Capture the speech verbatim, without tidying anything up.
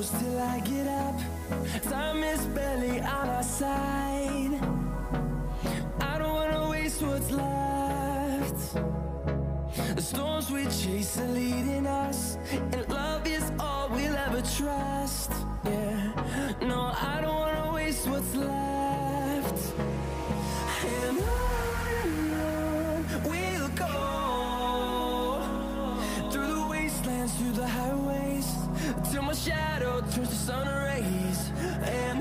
close till I get up. Time is barely on our side. I don't wanna waste what's left. The storms we chase are leading us, and love is all we'll ever trust. Yeah, no, I don't wanna waste what's left. And on and on we'll go, through the wastelands, through the highways, till my shadow turns to sun rays. And